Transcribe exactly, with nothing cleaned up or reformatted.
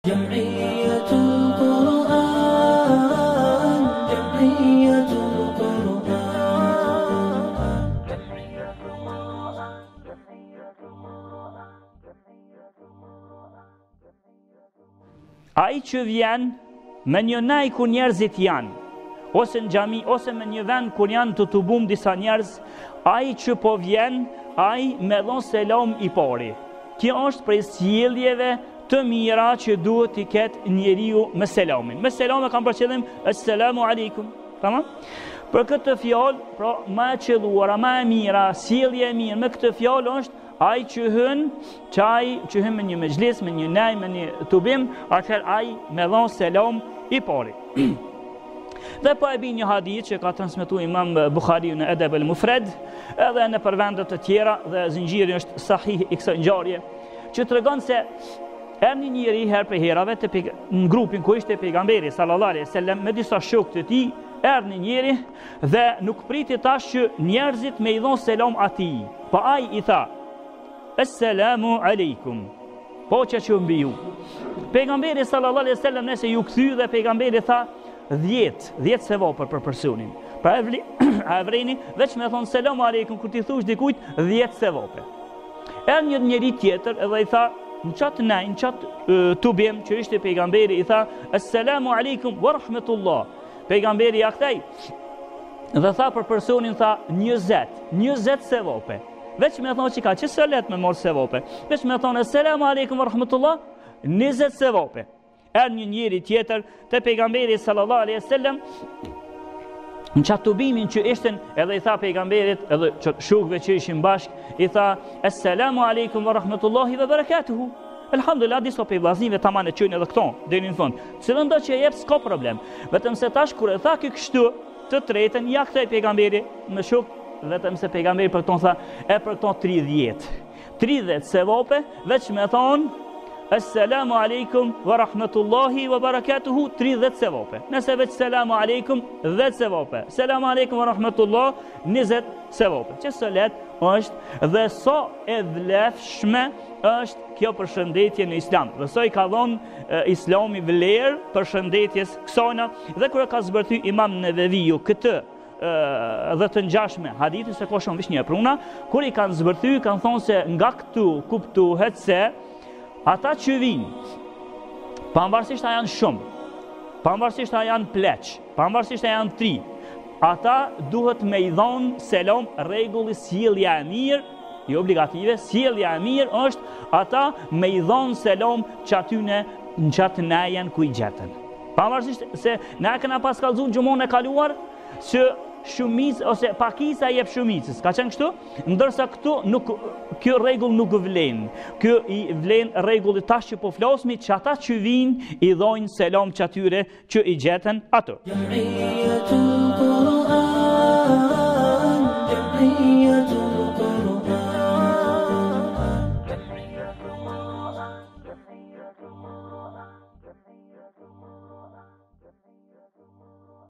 جمعية القرآن جمعية القرآن Ai që vjen me një naj ku njerëzit janë, ose në xhami, ose me një vend kur janë të tubum disa njerëz, ai që po vjen, ai me dhon selam i pari. Kjo është prej sjelljeve të mira që duhet t'i ketë njeriu me selamin. Me selam e kam për qëllim Assalamu alaikum. Tamam? Për këtë fjalë, pra më e qelluara, më e mira, sjellje e mirë me këtë fjalë është ai që hyn, çaj që hyn me një mezhlis, me një nej, me një tubim, atëherë ai me dhon selam i pari. Dhe po e bi një hadith që ka transmetuar Imam Buhariu në Adab al-Mufrad, edhe në përvende të tjera, dhe zinxhiri është sahih i kësaj ngjarje, që tregon se erdhi një njeri herë për herave të në grupin ku ishte pejgamberi sallallahu alaihi wasallam me disa shokë të tij, erdhi një njeri dhe nuk priti tash që njerëzit me i dhon selam atij. Po ai i tha: Assalamu alaikum. Po që që mbi ju. Pejgamberi sallallahu alaihi wasallam nëse ju kthy dhe pejgamberi tha dhjetë, dhjetë sevapë për personin. Pra e vreni veç me thonë selamu alaikum kur ti thush dikujt dhjetë sevapë. Erdhi një njeri tjetër edhe i tha në qatë nej, në qatë uh, tubim që ishte pejgamberi, i tha Assalamu alaikum wa rahmetullah. Pejgamberi ja kthej dhe tha për personin, tha njëzet, njëzet sevapë. Veç me thonë që ka që së let me morë sevapë. Veç me thonë Assalamu alaikum wa rahmetullah, njëzet sevapë. Erdhi një njeri tjetër te pejgamberi sallallahu alaihi wasallam në qatë tubimin që ishten, edhe i tha pejgamberit, edhe shokëve që ishin bashk, i tha Assalamu alaikum wa rahmetullahi wa barakatuhu. Elhamdulillah, disa pe vllaznive tamam e çojnë edhe këto deri në fund. Cilën do që jep s'ka problem. Vetëm se tash kur e tha ky kështu, të tretën ja kthej pejgamberi me shok, vetëm se pejgamberi për këto tha e për këto tridhjetë. tridhjetë sevapë, veç me thon Assalamu alaikum wa rahmetullahi wa barakatuhu, tridhjetë sevapë. Nëse veç selamu alaikum, dhjetë sevapë. Selamu alaikum wa rahmetullah, njëzet sevapë. Që së let është dhe sa e vlefshme është kjo përshëndetje në islam. Dhe sa i ka dhonë e, islami vlerë përshëndetjes kësajna, dhe kërë ka zbërthy Imam Neveviu këtë e, dhe të ngjashme hadithin, se ka shumë vish një pruna, kur i kanë zbërthy, kanë thonë se nga këtu kuptuhet se ata që vinë, pavarësisht a janë shumë, pavarësisht a janë pleq, pavarësisht a janë tri, ata duhet me i dhonë selam rregulli sjellja e mirë, jo obligative, sjellja e mirë është ata me i dhonë selam që atyne në qatë nejen ku i gjetën. Pavarësisht se ne kena pas kallëzuar gjumon e kaluar që shumic ose pakisa jep shumicës, ka qenë kështu? Ndërsa këtu nuk, kjo rregull nuk vlen. Kjo i vlen rregulli tash që po flasmi, që ata që vinë i dhojnë selam që atyre që i gjetën ato.